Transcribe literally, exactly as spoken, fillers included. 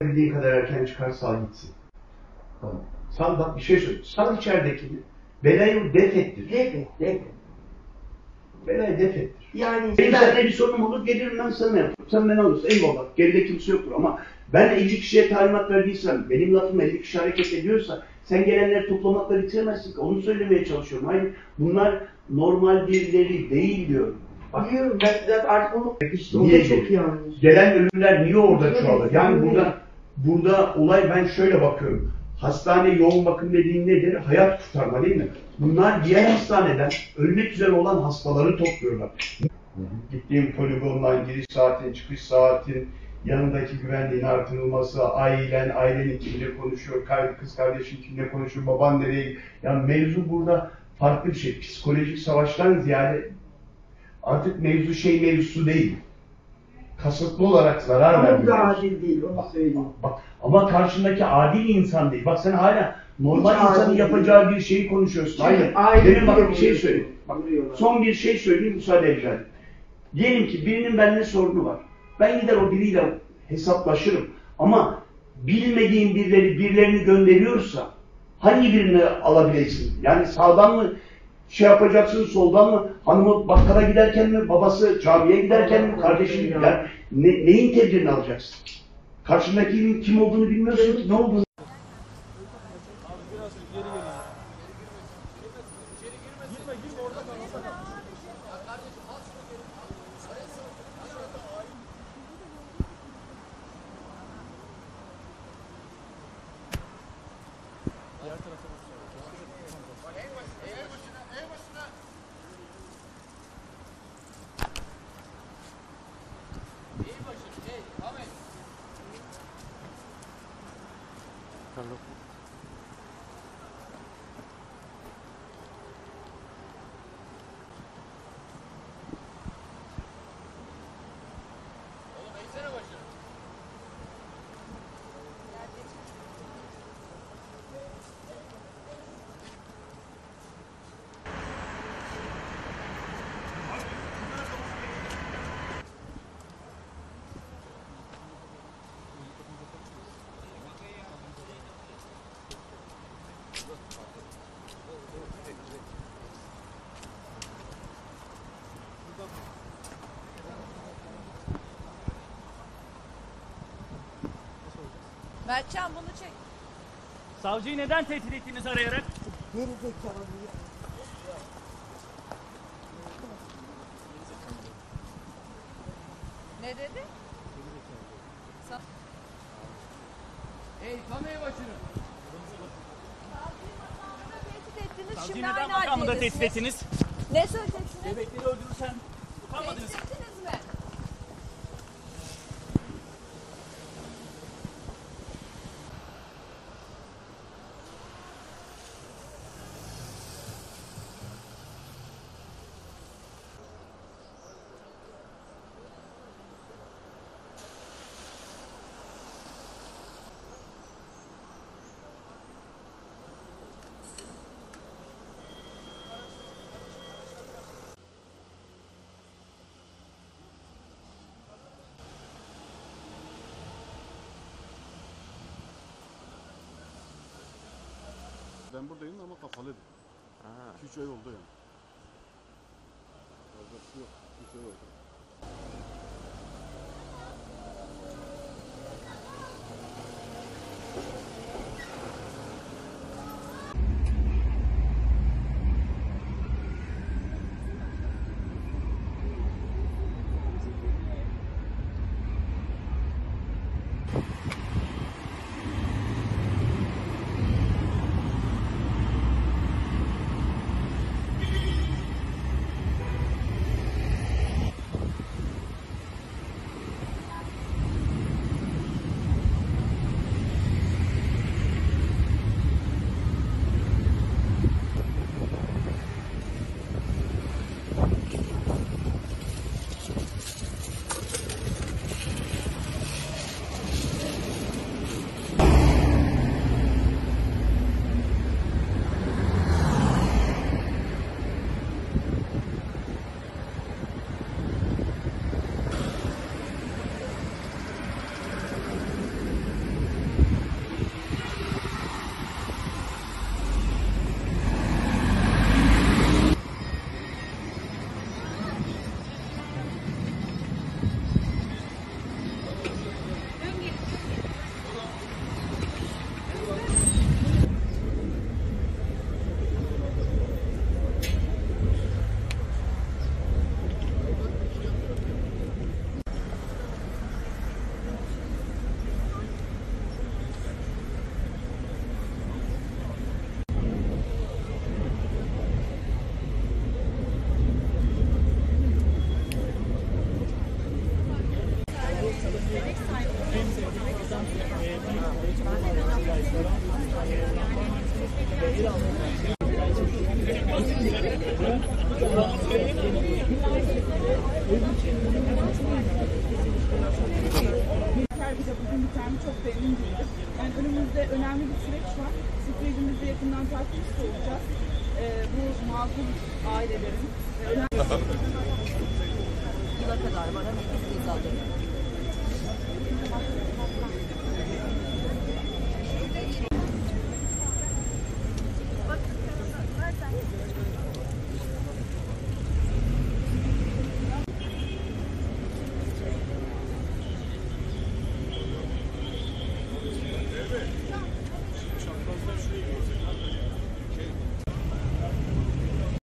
Bildiğin kadar erken çıkar, sal gitsin. Tamam. Sal, bak bir şey söyle. Sal içeridekini. Belayı def ettir. Def et, def et. Belayı def ettir. Yani benim ben... seninle bir sorunum olur, gelirim ben sana yaparım. Sen beni alırsın, eyvallah. Geride kimse yoktur ama ben elli kişiye talimat verdiysem, benim lafım elli kişi hareket ediyorsa, sen gelenleri toplamakla bitiremezsin ki. Onu söylemeye çalışıyorum. Hayır, bunlar normal birileri değil diyorum. Bak, biliyorum, ben zaten artık onu... İşte o niye da çok yanlış. Gelen ölümler niye orada Evet, çoğalır? Yani evet. burada burada olay, ben şöyle bakıyorum. Hastane yoğun bakım dediğin nedir? Hayat kurtarma değil mi? Bunlar diğer hastaneden ölmek üzere olan hastaları topluyorlar. Hı hı. Gittiğim poligondan giriş saatin, çıkış saatin, yanındaki güvenliğin artırılması, ailen, ailenin kimle konuşuyor, kız kardeşin kimle konuşuyor, baban nereye gidiyor. Yani mevzu burada farklı bir şey. Psikolojik savaştan ziyade artık mevzu şey mevzusu değil. Kasıtlı olarak zarar vermiyor. Ama bu da adil değil, onu söyleyeyim. Bak, ama karşındaki adil insan değil. Bak sen hala normal hiç insanın yapacağı değil. Bir şeyi konuşuyorsun. Hayır. Benim bak bir şey söyleyeyim. Bak, son bir şey söyleyeyim, müsaade edeceğim. Diyelim ki birinin benimle sorunu var. Ben gider o biriyle hesaplaşırım. Ama bilmediğim birileri birilerini gönderiyorsa hangi birini alabileceksin? Yani sağdan mı şey yapacaksın, soldan mı? Hanımı bakkala giderken mi, babası camiye giderken mi, kardeşini gider? Ne, neyin tedbirini alacaksın? Karşındakinin kim olduğunu bilmiyorsun ki, ne olduğunu. Mertcan bunu çek. Savcıyı neden tehdit ettiniz arayarak? Geri zekalı. Ne dedi? Sa Hey kamerayı başını. Savcıyı makamında tehdit ettiniz. Savcıyı Şimdi neden aynı makamında haldeydiniz. tehdit ettiniz? Ne söyleyeceksiniz? Bebekleri öldürürsen utanmadınız. Tehdit ettiniz mi? Ben buradayım ama kafalıydım. iki üç ay oldu yani. Fazlası yok. iki üç ay oldu. Bize bugün bir tane çok memnun değiliz. Yani önümüzde önemli bir süreç var. Bu sürecimizi yakından takipçisi olacağız. Ee, bu mazlum ailelerin ve önemli... Yıla kadar var. Hani biz de